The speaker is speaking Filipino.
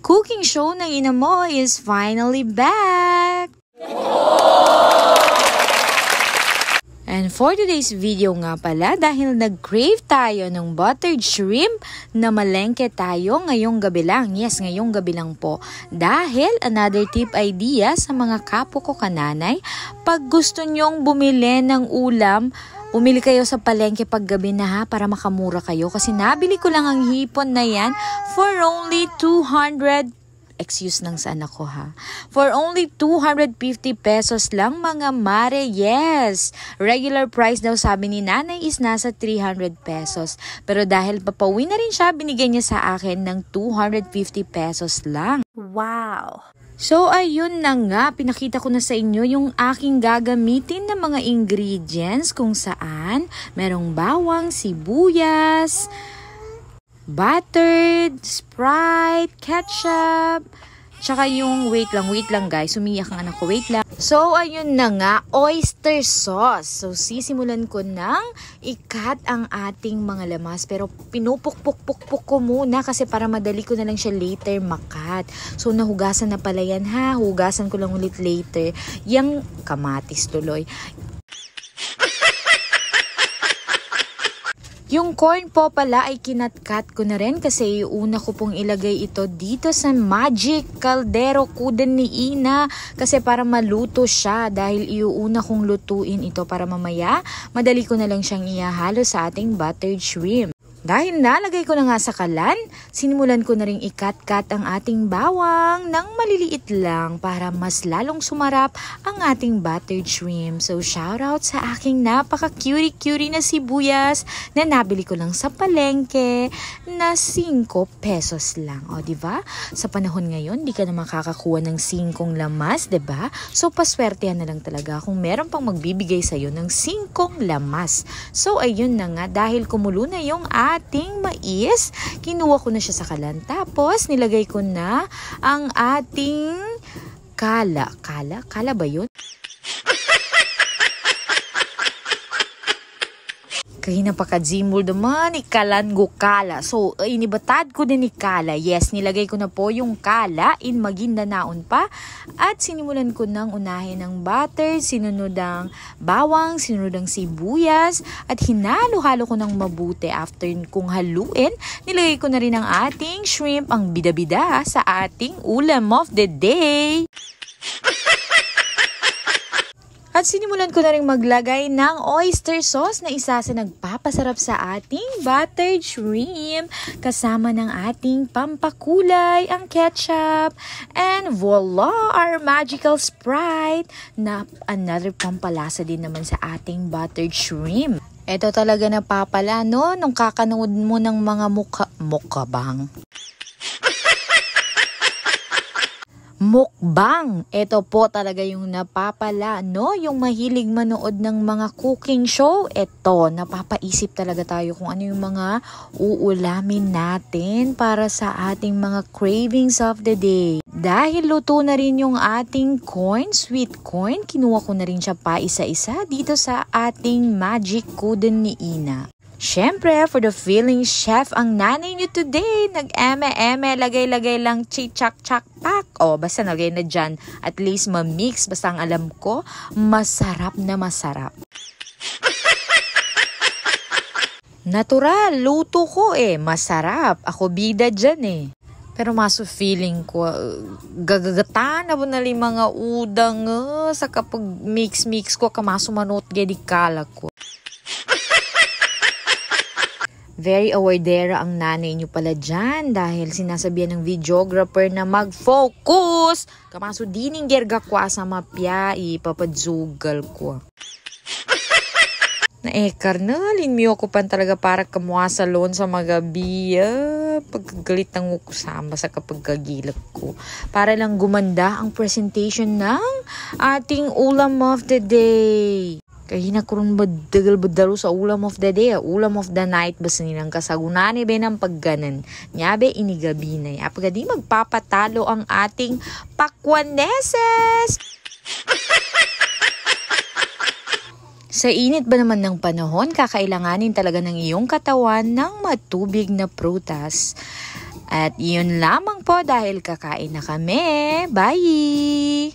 cooking show ng ina mo is finally back! And for today's video nga pala, dahil nag-crave tayo ng buttered shrimp na malengke tayo ngayong gabi lang. Yes, ngayong gabi lang po. Dahil another tip idea sa mga kapo ko kananay, pag gusto nyong bumili ng ulam, bumili kayo sa palengke paggabi na ha, para makamura kayo. Kasi nabili ko lang ang hipon na yan for only 200 excuse ng sa anak ko ha. For only 250 pesos lang mga mare. Yes! Regular price daw sabi ni nanay is nasa 300 pesos. Pero dahil papauwi na rin siya, binigay niya sa akin ng 250 pesos lang. Wow! So ayun na nga, pinakita ko na sa inyo yung aking gagamitin na mga ingredients kung saan merong bawang, sibuyas, buttered, Sprite, ketchup, tsaka yung, wait lang guys, umiyak ang anak ko, wait lang. So, ayun na nga, oyster sauce. So, sisimulan ko ng ikat ang ating mga lamas. Pero, pinupuk-puk-puk-puk ko muna kasi para madali ko na lang siya later makat. So, nahugasan na pala yan ha. Hugasan ko lang ulit later. Yang kamatis tuloy. Yung corn po pala ay kinatkat ko na rin kasi una ko pong ilagay ito dito sa magic caldero kuden ni Ina kasi para maluto siya dahil iuuna kong lutuin ito para mamaya madali ko na lang siyang ihahalo sa ating buttered shrimp. Dahil nalagay ko na nga sa kalan, sinimulan ko na ring ikat-kat ang ating bawang ng maliliit lang para mas lalong sumarap ang ating buttered shrimp. So shoutout sa aking napaka-cutie-cutie na sibuyas na nabili ko lang sa palengke na 5 pesos lang. O diba? Sa panahon ngayon, di ka na makakakuha ng 5 lamas, diba? So paswertehan na lang talaga kung meron pang magbibigay sa'yo ng 5 lamas. So ayun na nga, dahil kumulo na yung ating mais, kinuha ko na siya sa kalan. Tapos, nilagay ko na ang ating kala. Kala ba yun? Kahina pa kadzimul naman, ikalan go kala. So, inibatad ko din ni kala. Yes, nilagay ko na po yung kala in Magindanaon pa. At sinimulan ko nang unahin ng butter, sinunod ang bawang, sinunod ang sibuyas. At hinalo-halo ko ng mabuti. After kong haluin, nilagay ko na rin ang ating shrimp, ang bida-bida sa ating ulam of the day. At sinimulan ko na rin maglagay ng oyster sauce na isa sa nagpapasarap sa ating buttered shrimp. Kasama ng ating pampakulay, ang ketchup. And voila, our magical Sprite na another pampalasa din naman sa ating buttered shrimp. Ito talaga napapala no, nung kakanood mo ng mga mukbang. Mukbang. Ito po talaga yung napapala, no? Yung mahilig manood ng mga cooking show. Ito, napapaisip talaga tayo kung ano yung mga uulamin natin para sa ating mga cravings of the day. Dahil luto na rin yung ating corn, sweet corn, kinuha ko na rin siya pa isa-isa dito sa ating magic kuden ni Ina. Siyempre, for the feeling chef ang nanay nyo today. Nag-eme-eme, lagay-lagay lang chik-chak-chak-pak. O, basta nagay na dyan. At least ma-mix. Basta ang alam ko, masarap na masarap. Natural, luto ko masarap. Ako bida dyan Pero maso feeling ko, gagagatan na po na mga udang sa kapag mix-mix ko, kamaso manot gedi kala ko. Very awardera ang nanay nyo pala dyan dahil sinasabihan ng videographer na mag-focus. Kamaso dining gerga kwa sa mapya, ipapadzugal ko. Karnalin mo ako pan talaga para kamuha sa loan sa magabi. Pagkagalit ng ukusama sa kapag kagilag ko. Para lang gumanda ang presentation ng ating ulam of the day. Kahina ko rin badagal-badalo sa ulam of the day, ulam of the night, basta nilang kasagunani ba ng pagganan. Nyabe inigabi na apagadi magpapatalo ang ating pakwaneses! Sa init ba naman ng panahon, kakailanganin talaga ng iyong katawan ng matubig na prutas. At yun lamang po dahil kakain na kami. Bye!